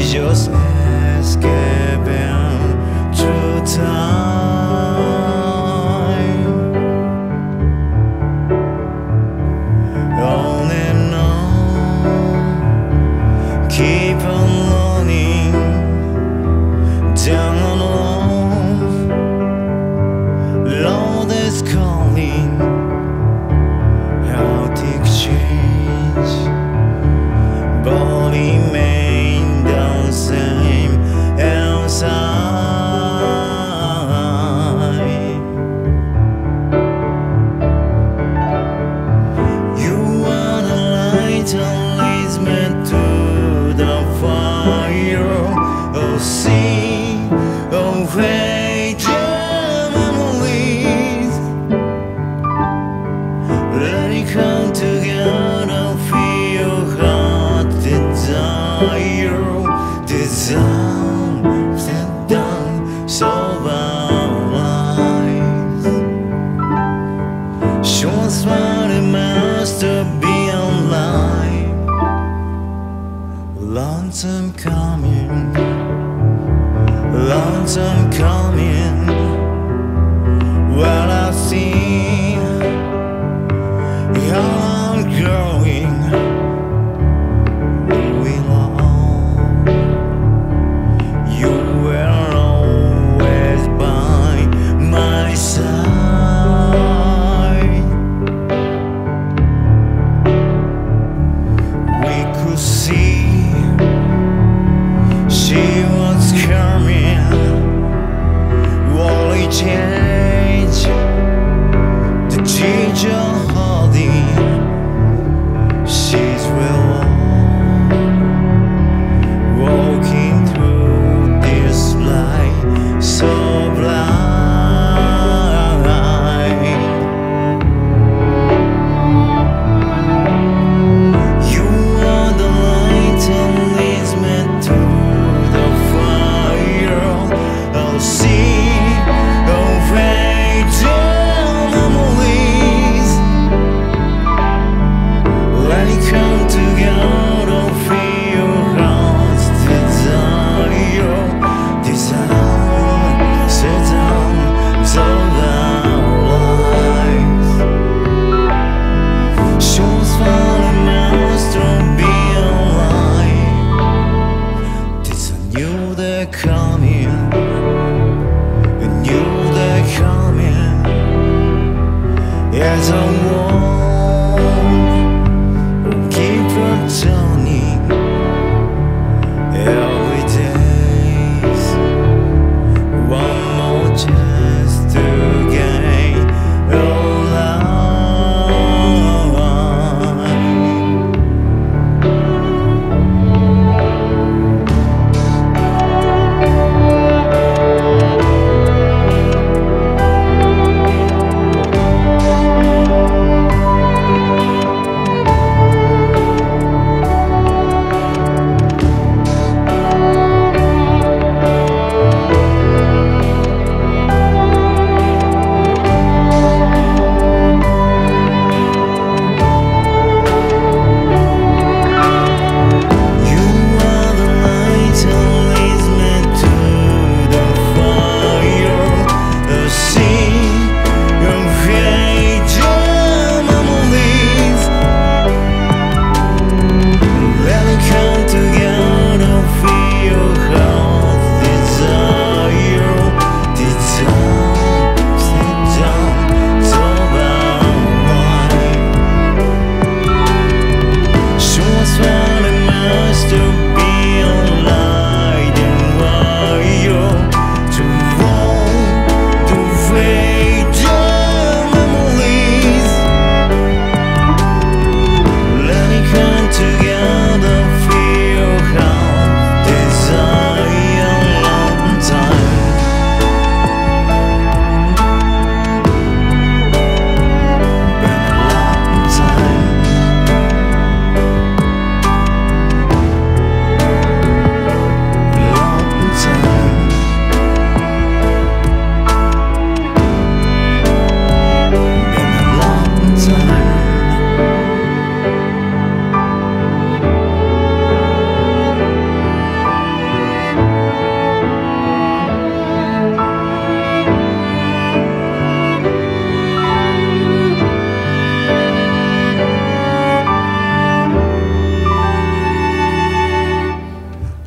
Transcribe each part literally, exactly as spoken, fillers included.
just escaping through time. On and on, keep on learning, down and alone. Lord is calling, how to exchange, body remain the same outside. You are the light that leads me to the fire. Oh, see, oh, wait, the memories. Let it come together, feel your heart desire. Desire, stand down, so wise. Show us what it means to be alive. Lonesome coming, lonesome coming. Well, I see how I'm growing. We long, you were always by my side. We could see she was coming. Only change the teacher holding. She's well walking through this light so blind. You are the light that leads me to the fire. I'll see, oh, wait, the memories. Let it come together, feel your heart's desire. Desire, sit down, tell our lives. Show us what it means to be alive. It's a new day coming, a new day coming. As I walk, keep on turning. Every day's one more chance to gain alive.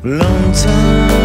Long time